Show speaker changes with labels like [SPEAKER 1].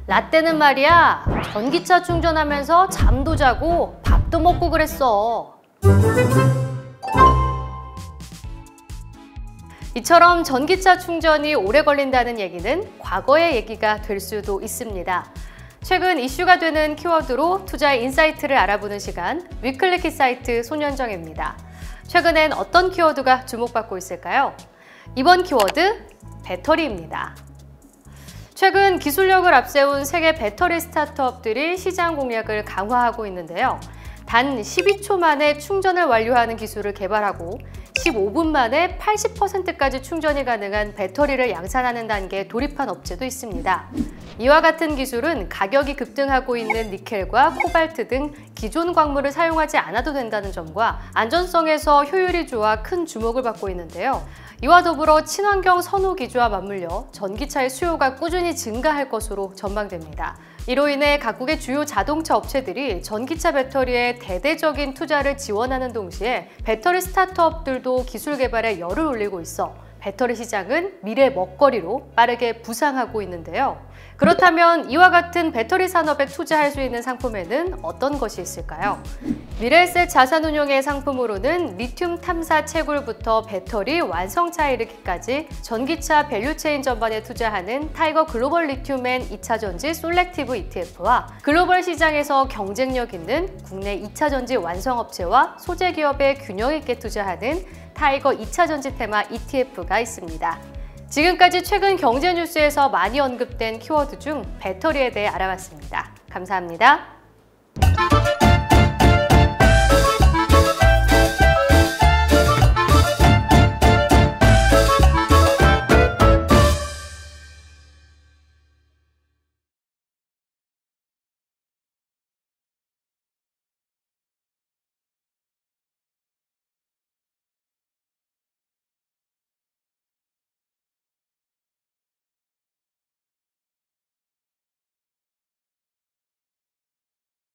[SPEAKER 1] 라떼는 말이야, 전기차 충전하면서 잠도 자고 밥도 먹고 그랬어. 이처럼 전기차 충전이 오래 걸린다는 얘기는 과거의 얘기가 될 수도 있습니다. 최근 이슈가 되는 키워드로 투자의 인사이트를 알아보는 시간, 위클리키 사이트 손현정입니다. 최근엔 어떤 키워드가 주목받고 있을까요? 이번 키워드, 배터리입니다. 최근 기술력을 앞세운 세계 배터리 스타트업들이 시장 공략을 강화하고 있는데요. 단 12초 만에 충전을 완료하는 기술을 개발하고 15분 만에 80%까지 충전이 가능한 배터리를 양산하는 단계에 돌입한 업체도 있습니다. 이와 같은 기술은 가격이 급등하고 있는 니켈과 코발트 등 기존 광물을 사용하지 않아도 된다는 점과 안전성에서 효율이 좋아 큰 주목을 받고 있는데요. 이와 더불어 친환경 선호 기조와 맞물려 전기차의 수요가 꾸준히 증가할 것으로 전망됩니다. 이로 인해 각국의 주요 자동차 업체들이 전기차 배터리에 대대적인 투자를 지원하는 동시에 배터리 스타트업들도 기술 개발에 열을 올리고 있어 배터리 시장은 미래 먹거리로 빠르게 부상하고 있는데요. 그렇다면 이와 같은 배터리 산업에 투자할 수 있는 상품에는 어떤 것이 있을까요? 미래에셋 자산운용의 상품으로는 리튬 탐사 채굴부터 배터리 완성차에 이르기까지 전기차 밸류체인 전반에 투자하는 타이거 글로벌 리튬&, 2차전지 솔렉티브 ETF와 글로벌 시장에서 경쟁력 있는 국내 2차전지 완성업체와 소재기업에 균형 있게 투자하는 타이거 2차전지 테마 ETF가 있습니다. 지금까지 최근 경제 뉴스에서 많이 언급된 키워드 중 배터리에 대해 알아봤습니다. 감사합니다.